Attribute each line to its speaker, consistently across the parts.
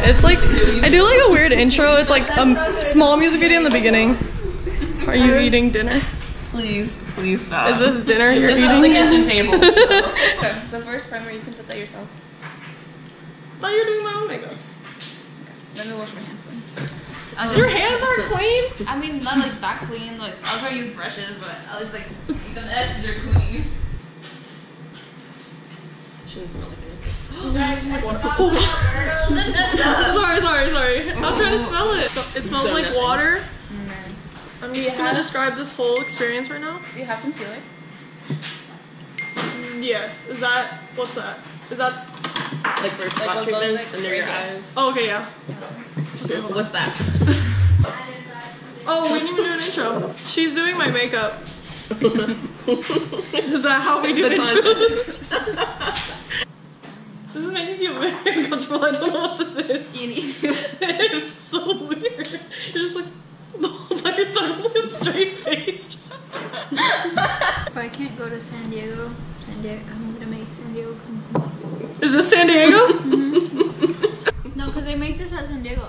Speaker 1: It's like, I do like a weird intro. It's like a small music video in the beginning. Are you eating dinner?
Speaker 2: Please stop.
Speaker 1: Is this dinner you're eating?
Speaker 2: This is the kitchen table. So.
Speaker 3: Okay, the first primer, you can put that yourself.
Speaker 1: I thought you were doing my own makeup.
Speaker 3: Okay, let me wash my hands then.
Speaker 1: Your hands are clean?
Speaker 3: I mean, not like that clean. Like, I was gonna use brushes, but I was like, the edges are clean.
Speaker 2: Shouldn't smell like anything.
Speaker 1: Sorry. I was trying to smell it. It smells
Speaker 2: So
Speaker 1: like
Speaker 2: nothing.
Speaker 1: water.
Speaker 3: Nice.
Speaker 1: I'm just gonna describe this whole experience right now.
Speaker 3: Do you have concealer?
Speaker 1: Yes. Is that, what's that? Is that,
Speaker 2: Like for spot
Speaker 3: what goes,
Speaker 2: treatments
Speaker 3: like,
Speaker 2: under
Speaker 3: right
Speaker 2: your
Speaker 3: here.
Speaker 2: eyes.
Speaker 1: oh, okay, yeah.
Speaker 2: Okay, what's that?
Speaker 1: Oh, we didn't even do an intro. She's doing my makeup. Is that how we do
Speaker 2: The
Speaker 1: intros? This is making me feel very uncomfortable. I don't know what this is.
Speaker 3: You need to.
Speaker 1: It's so weird. You're just like, the whole time you're talking with a straight face. Just
Speaker 4: If I can't go to San Diego, I'm gonna make San Diego come.
Speaker 1: Is this San Diego?
Speaker 4: No, because they make this at San Diego.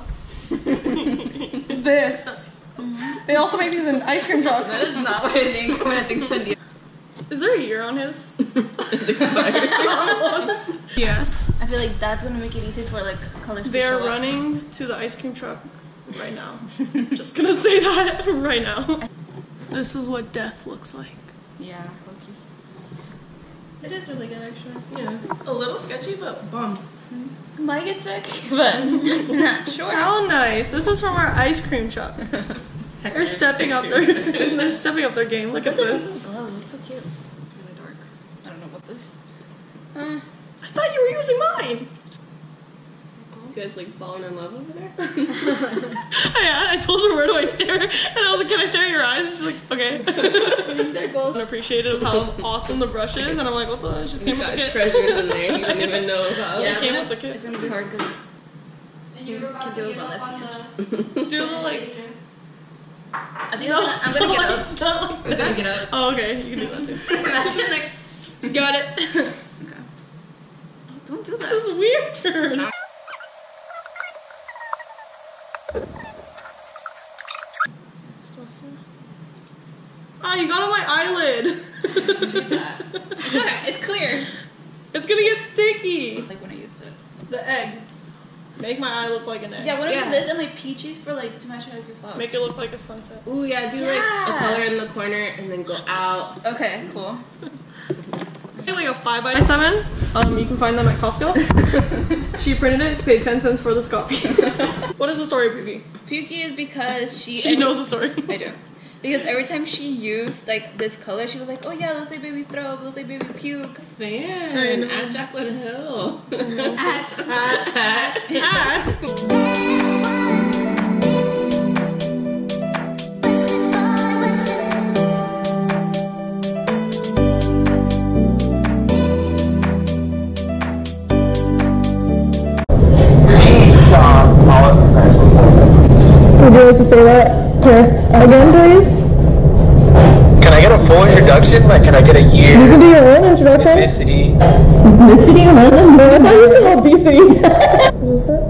Speaker 1: This. They also make these in ice cream trucks.
Speaker 3: That is not what I think when I think San Diego.
Speaker 1: Is there a year on his?
Speaker 2: It's expired.
Speaker 1: Yes.
Speaker 3: I feel like that's gonna make it easy for like colors to
Speaker 1: They're
Speaker 3: show up.
Speaker 1: running to the ice cream truck right now. Just gonna say that right now. This is what death looks like.
Speaker 3: Yeah, okay.
Speaker 4: It is really good, actually.
Speaker 2: Yeah, a little sketchy, but bomb.
Speaker 3: Might get sick, but not sure.
Speaker 1: How nice. This is from our ice cream truck. They're stepping up their they're stepping up their game. Look at this.
Speaker 3: Glow, it looks so cute. It's really dark. I don't know what this.
Speaker 1: I thought you were using mine.
Speaker 2: You guys like falling in love over there?
Speaker 1: I told her, where do I stare? And I was like, can I stare at your eyes? She's like, okay.
Speaker 4: I think they're both.
Speaker 1: Unappreciative of how awesome the brush is, and I'm like, what the? It just
Speaker 2: He's
Speaker 1: came with
Speaker 2: got
Speaker 1: the kit.
Speaker 2: treasures in there. You didn't even know about.
Speaker 3: Yeah,
Speaker 1: came with the kit.
Speaker 3: it's gonna be hard because
Speaker 4: And you were about to give up on the.
Speaker 1: Do a little like.
Speaker 3: I think I'm gonna get up.
Speaker 1: Not like
Speaker 3: I'm gonna get up.
Speaker 1: Oh, okay. You can do that too.
Speaker 3: Imagine like.
Speaker 1: Got it.
Speaker 3: Okay. Don't do that.
Speaker 1: This is weird. Ah, you got on my eyelid.
Speaker 3: It's okay. It's clear.
Speaker 1: It's gonna get sticky.
Speaker 3: Like when I used it.
Speaker 1: The egg. Make my eye look like an egg.
Speaker 3: Yeah. What
Speaker 2: Yeah.
Speaker 3: about this and like peaches for like to match like your flowers?
Speaker 1: Make it look like a sunset.
Speaker 2: Ooh, yeah, do like a color in the corner and then go out.
Speaker 3: Okay. Cool.
Speaker 1: Get like a 5x7. You can find them at Costco. She printed it. She paid 10 cents for this copy. What is the story, Pookie?
Speaker 3: Pukey is because
Speaker 1: She knows the story.
Speaker 3: I do. Because every time she used like this color, she was like, "Oh yeah, those say baby throw, those say baby puke."
Speaker 2: Fan at Jacqueline Hill.
Speaker 4: At.
Speaker 1: Would you like to say that here again, please?
Speaker 5: Can I get a full introduction? Like, can I get a year?
Speaker 1: You can do your own introduction.
Speaker 5: Ethnicity?
Speaker 1: Ethnicity? No, I thought you said obesity. Is this it?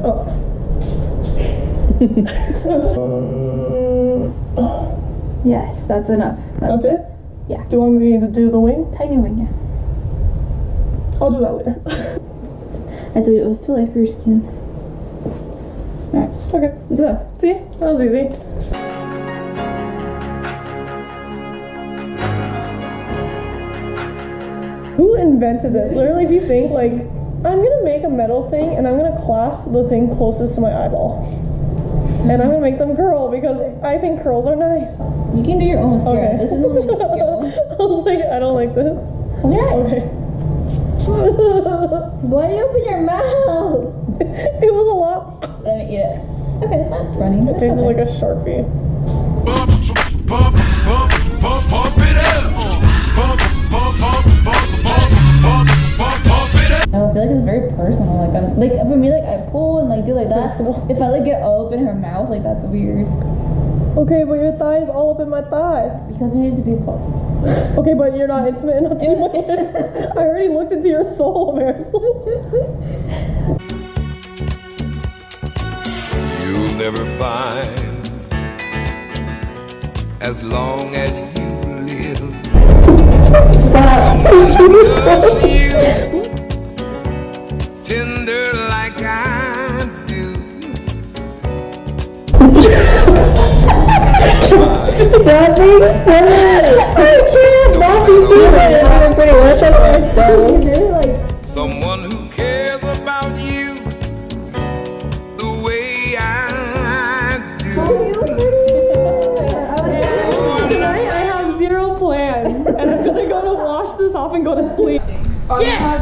Speaker 1: Oh.
Speaker 4: Yes, that's enough.
Speaker 1: That's it?
Speaker 4: Yeah.
Speaker 1: Do you want me to do the wing?
Speaker 4: Tiny wing, yeah.
Speaker 1: I'll do that later.
Speaker 4: I told you it was too light for your skin. Alright,
Speaker 1: Okay.
Speaker 4: let's go.
Speaker 1: See? That was easy. Who invented this? Literally, if you think, like, I'm gonna make a metal thing and I'm gonna clasp the thing closest to my eyeball. And I'm gonna make them curl because I think curls are nice.
Speaker 4: You can do your own mascara.
Speaker 1: Okay.
Speaker 4: This is not my skill.
Speaker 1: I was like, I don't like this.
Speaker 4: Close your eyes.
Speaker 1: Okay.
Speaker 4: Why do you open your mouth?
Speaker 1: It was a lot.
Speaker 4: Let me eat it. Okay, it's not running.
Speaker 1: It tasted like a Sharpie.
Speaker 4: No, I feel like it's very personal. Like I'm like for me, like I pull and like do like that.
Speaker 1: Personal.
Speaker 4: If I like get all up in her mouth, like that's weird.
Speaker 1: Okay, but your thigh is all up in my thigh.
Speaker 4: Because we need to be close.
Speaker 1: Okay, but you're not intimate enough to my hands. I already looked into your soul, Marisol.
Speaker 6: never find as long as you live. Someone who loves you tender like I do.
Speaker 1: That being said, I can't not be serious. I'm pretty much at first though. You did it like
Speaker 6: Someone who cares about you the way I do.
Speaker 1: Tonight I have 0 plans, and I'm gonna go to wash this off and go to sleep. Yeah.